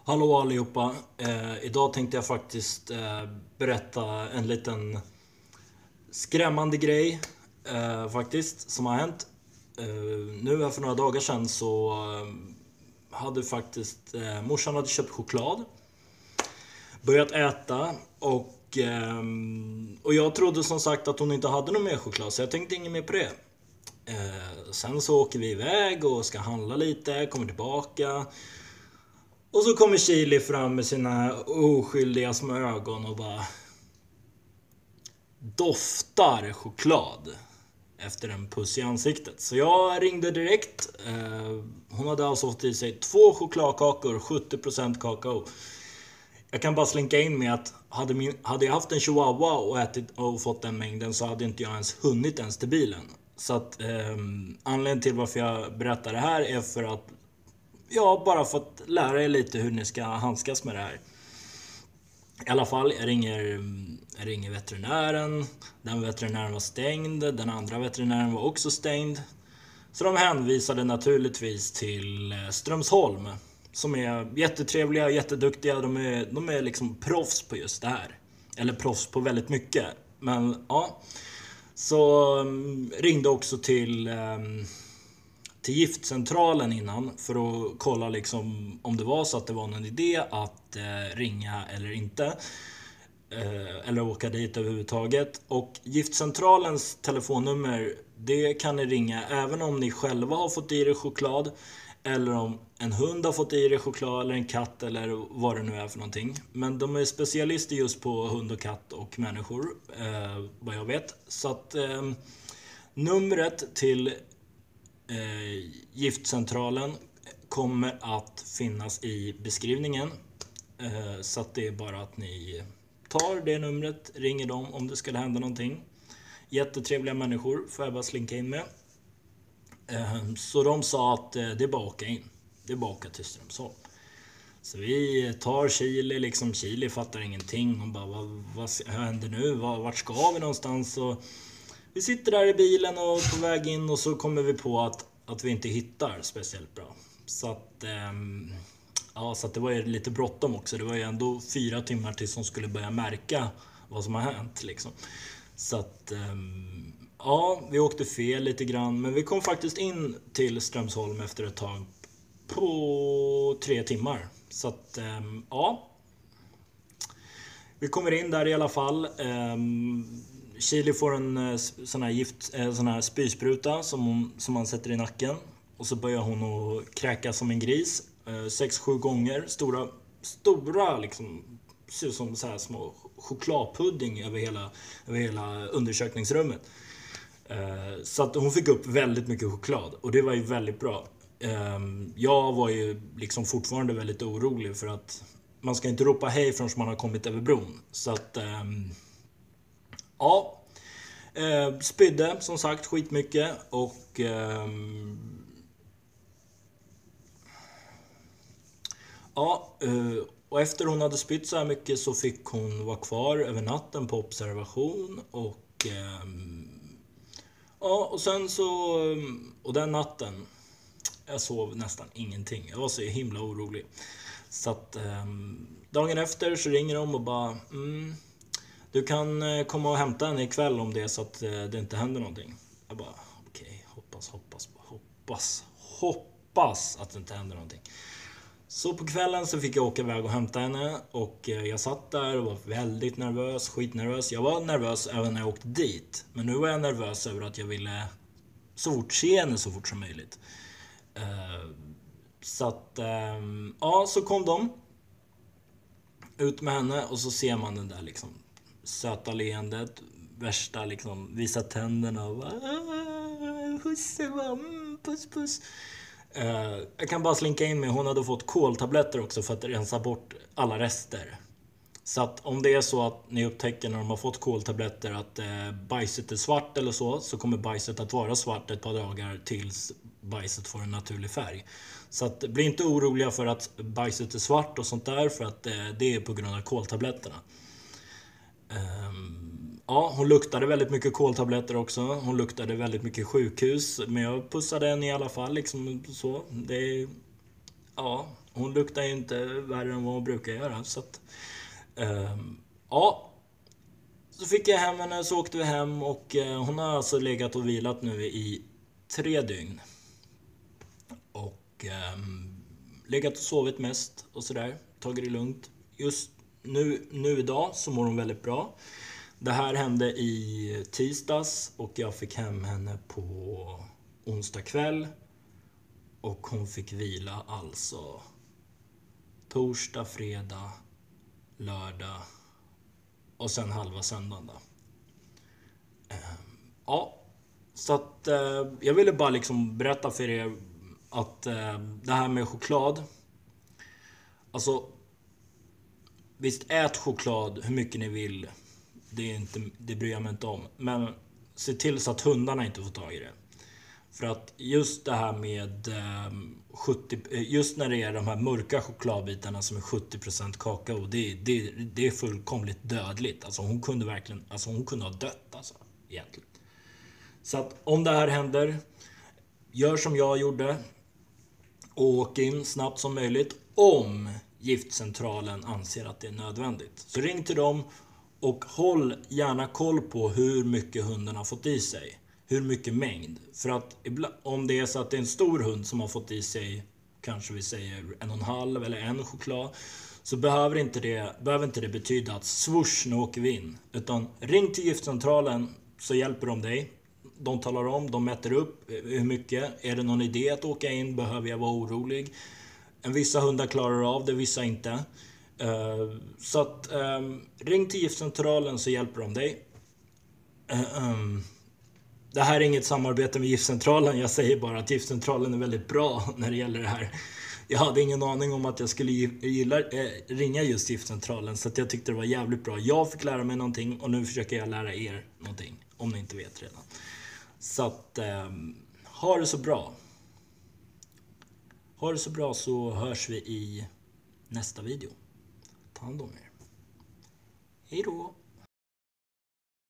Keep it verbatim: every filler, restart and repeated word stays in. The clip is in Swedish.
Hallå allihopa. Eh, idag tänkte jag faktiskt eh, berätta en liten skrämmande grej eh, faktiskt som har hänt. Eh, nu här för några dagar sedan så eh, hade faktiskt eh, morsan hade köpt choklad. Börjat äta och, eh, och jag trodde som sagt att hon inte hade någon mer choklad, så jag tänkte inget mer på det. Eh, sen så åker vi iväg och ska handla lite, kommer tillbaka. Och så kommer Chili fram med sina oskyldiga små ögon och bara doftar choklad efter en puss i ansiktet. Så jag ringde direkt. Hon hade alltså fått i sig två chokladkakor, sjuttio procent kakao. Jag kan bara slinka in med att hade, min, hade jag haft en chihuahua och, ätit, och fått den mängden så hade inte jag ens hunnit ens till bilen. Så att eh, anledningen till varför jag berättar det här är för att ja, bara för att lära er lite hur ni ska handskas med det här. I alla fall, jag ringer, jag ringer veterinären. Den veterinären var stängd. Den andra veterinären var också stängd. Så de hänvisade naturligtvis till Strömsholm. Som är jättetrevliga, jätteduktiga. De är, de är liksom proffs på just det här. Eller proffs på väldigt mycket. Men ja. Så um, ringde också till... Um, till giftcentralen innan för att kolla liksom om det var så att det var någon idé att eh, ringa eller inte. Eh, eller åka dit överhuvudtaget. Och giftcentralens telefonnummer, det kan ni ringa även om ni själva har fått i er choklad. Eller om en hund har fått i er choklad eller en katt eller vad det nu är för någonting. Men de är specialister just på hund och katt och människor, eh, vad jag vet. Så att eh, numret till Eh, giftcentralen kommer att finnas i beskrivningen. Eh, så att det är bara att ni tar det numret, ringer dem om det skulle hända någonting. Jättetrevliga människor får jag bara slinka in med. Eh, så de sa att eh, det är bara att åka in. Det är bara att åka till Strömsholm. Så vi tar Chili, liksom Chili fattar ingenting. Hon bara, vad, vad händer nu? Vart ska vi någonstans? Och vi sitter där i bilen och på väg in och så kommer vi på att, att vi inte hittar speciellt bra. Så att, ähm, ja, så att det var ju lite bråttom också. Det var ju ändå fyra timmar tills hon skulle börja märka vad som har hänt. Liksom. Så att, ähm, ja, vi åkte fel lite grann. Men vi kom faktiskt in till Strömsholm efter ett tag på tre timmar. Så att, ähm, ja. Vi kommer in där i alla fall. Ähm, Chili får en sån här, gift, sån här spyspruta som, hon, som man sätter i nacken. Och så börjar hon att kräka som en gris. Sex, sju gånger. Stora, stora liksom, ser ut som så här små chokladpudding över hela, över hela undersökningsrummet. Så att hon fick upp väldigt mycket choklad. Och det var ju väldigt bra. Jag var ju liksom fortfarande väldigt orolig för att man ska inte ropa hej förrän man har kommit över bron. Så att... Ja, eh, spydde som sagt skitmycket och eh, ja, eh, och efter hon hade spytt så här mycket så fick hon vara kvar över natten på observation och eh, ja, och sen så och den natten jag sov nästan ingenting. Jag var så himla orolig. Så att eh, dagen efter så ringer de och bara mm, du kan komma och hämta henne ikväll om det är så att det inte händer någonting. Jag bara, okej, okay, hoppas, hoppas, hoppas, hoppas att det inte händer någonting. Så på kvällen så fick jag åka iväg och hämta henne. Och jag satt där och var väldigt nervös, skitnervös. Jag var nervös även när jag åkte dit. Men nu var jag nervös över att jag ville så fort se henne så fort som möjligt. Så att, ja, så kom de ut med henne och så ser man den där liksom söta leendet, värsta liksom, visa tänderna och husse, mm, puss, puss. Uh, jag kan bara slinka in med, hon hade fått koltabletter också för att rensa bort alla rester. Så att om det är så att ni upptäcker när de har fått koltabletter att uh, bajset är svart eller så, så kommer bajset att vara svart ett par dagar tills bajset får en naturlig färg. Så att bli inte oroliga för att bajset är svart och sånt där, för att uh, det är på grund av koltabletterna. Um, ja, hon luktade väldigt mycket koltabletter också. Hon luktade väldigt mycket sjukhus. Men jag pussade henne i alla fall liksom så. Det, ja, hon luktar ju inte värre än vad hon brukar göra. Så att, eh, ja. Så fick jag hem henne, så åkte vi hem och eh, hon har alltså legat och vilat nu i tre dygn. Och eh, legat och sovit mest och sådär. Tagit det lugnt. Just nu, nu idag så mår hon väldigt bra. Det här hände i tisdags och jag fick hem henne på onsdag kväll. Och hon fick vila alltså torsdag, fredag, lördag och sen halva söndagen då. Ja, så att eh, jag ville bara liksom berätta för er att eh, det här med choklad. Alltså, visst, ät choklad hur mycket ni vill. Det, är inte, det bryr jag mig inte om. Men se till så att hundarna inte får tag i det. För att just det här med eh, sjuttio, just när det är de här mörka chokladbitarna som är sjuttio procent kakao, det, det, det är fullkomligt dödligt. Alltså hon kunde verkligen, alltså hon kunde ha dött alltså, egentligen. Så att om det här händer, gör som jag gjorde och åk in snabbt som möjligt om giftcentralen anser att det är nödvändigt. Så ring till dem och håll gärna koll på hur mycket hunden har fått i sig. Hur mycket mängd. För att om det är så att det är en stor hund som har fått i sig, kanske vi säger en och en halv eller en choklad, så behöver inte det, behöver inte det betyda att swoosh, nu åker vi in. Utan ring till giftcentralen så hjälper de dig. De talar om, de mäter upp hur mycket. Är det någon idé att åka in? Behöver jag vara orolig? En vissa hundar klarar av det, vissa inte. Uh, så att um, ring till giftcentralen så hjälper de dig. Uh, um, det här är inget samarbete med giftcentralen. Jag säger bara att giftcentralen är väldigt bra när det gäller det här. Jag hade ingen aning om att jag skulle gilla, äh, ringa just giftcentralen, så att jag tyckte det var jävligt bra. Jag fick lära mig någonting och nu försöker jag lära er någonting, om ni inte vet redan. Så att um, ha det så bra. Ha det så bra, så hörs vi i nästa video. Ta hand om er. Hej då!